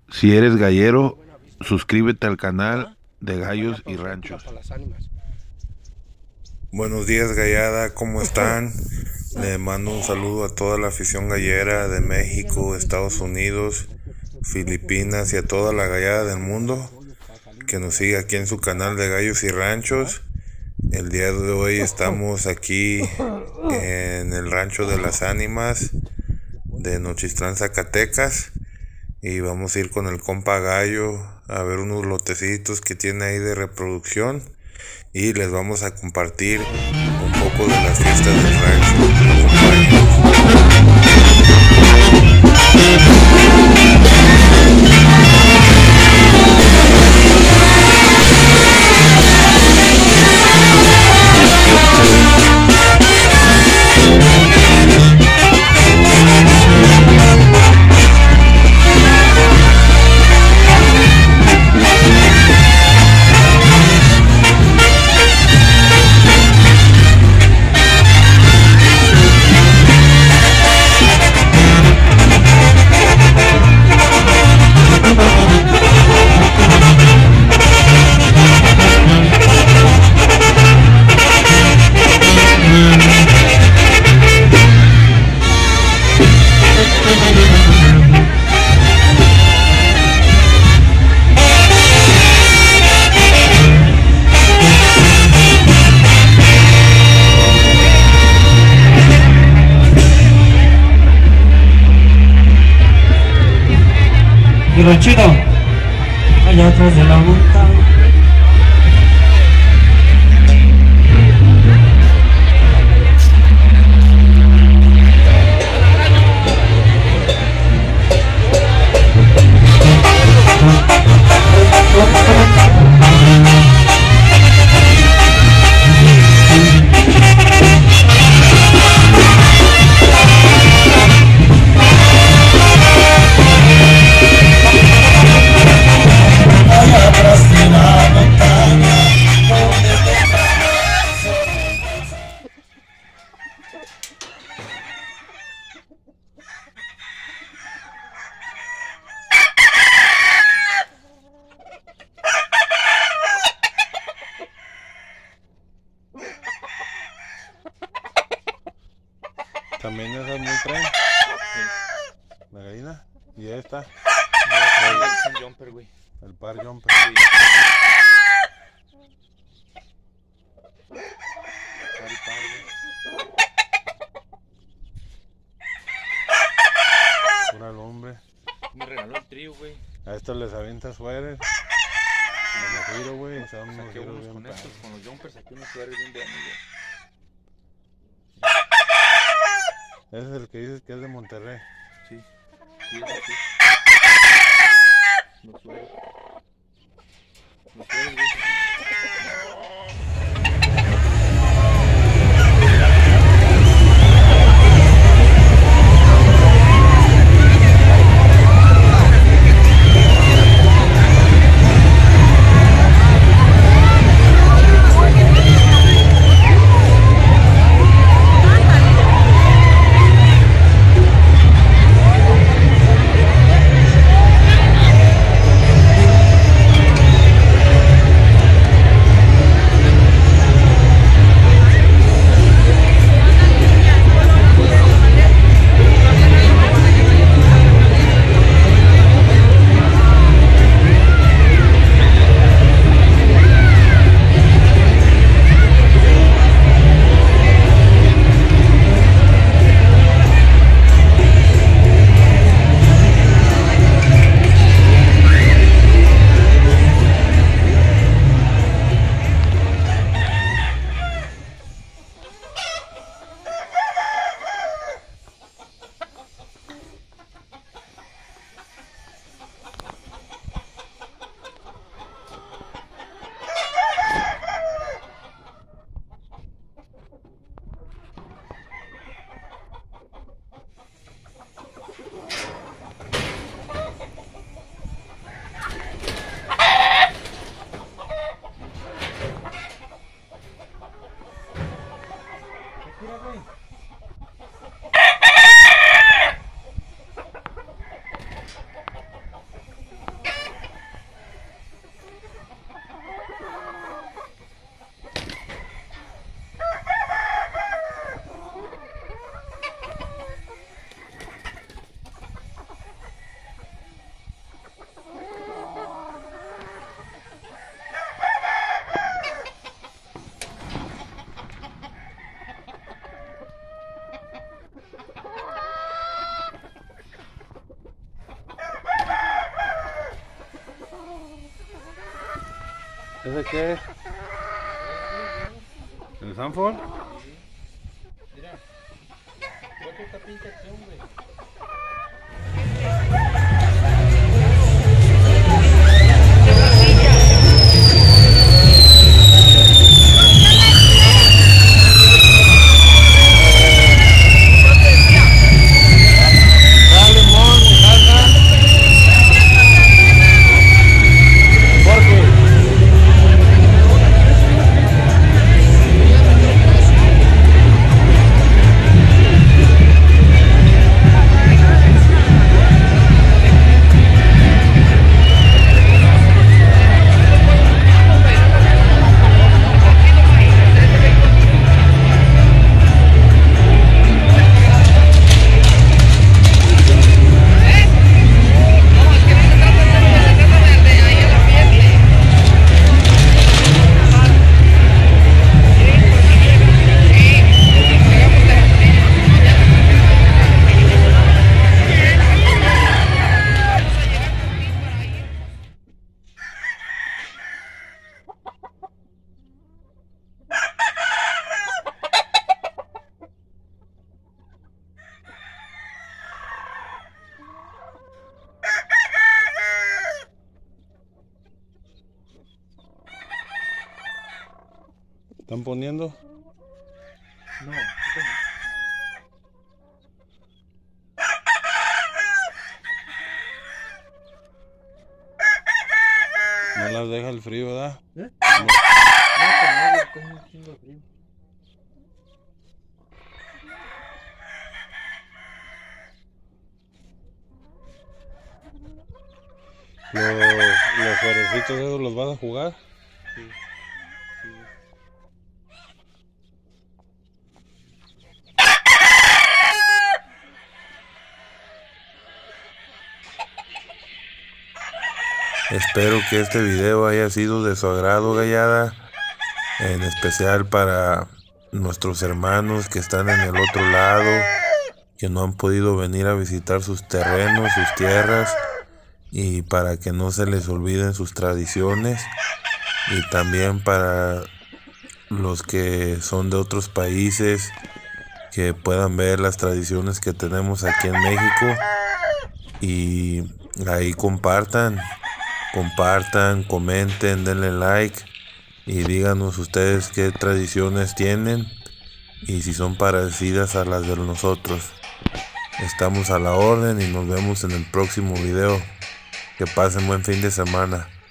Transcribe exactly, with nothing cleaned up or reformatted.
Si eres gallero, suscríbete al canal de Gallos y Ranchos. Buenos días, gallada, ¿cómo están? Le mando un saludo a toda la afición gallera de México, Estados Unidos, Filipinas y a toda la gallada del mundo que nos sigue aquí en su canal de Gallos y Ranchos. El día de hoy estamos aquí en el Rancho de las Ánimas de Nochistlán, Zacatecas, y vamos a ir con el compa Gallo a ver unos lotecitos que tiene ahí de reproducción y les vamos a compartir un poco de las fiestas del rancho. Y ranchito, allá atrás de la montaña. También esas muy traen. La gallina. Y esta. No, es un jumper, güey. El par jumper. Sí. Par y par, güey. Pura lumbre. Me regaló el trío, güey. A estos les avienta suéter. Me los giro, güey. Son unos Saqué giros unos bien con estos, padres. con los jumpers, saqué unos suéteres bien buenos, güey. Ese es el que dices que es de Monterrey. Sí, sí, es así. Los suéteres. Los suéteres, güey. ¿Ese qué es? ¿El Sanford? Mira. Creo que esta pinche acción, güey. ¿Están poniendo? No, esto no. No las deja el frío, ¿verdad? ¿Eh? No, no, no, no, tengo un chingo de frío. Los, los suerecitos esos los vas a jugar. Sí, sí. Espero que este video haya sido de su agrado, gallada, en especial para nuestros hermanos que están en el otro lado, que no han podido venir a visitar sus terrenos, sus tierras, y para que no se les olviden sus tradiciones, y también para los que son de otros países, que puedan ver las tradiciones que tenemos aquí en México, y ahí compartan. Compartan, comenten, denle like y díganos ustedes qué tradiciones tienen y si son parecidas a las de nosotros. Estamos a la orden y nos vemos en el próximo video. Que pasen buen fin de semana.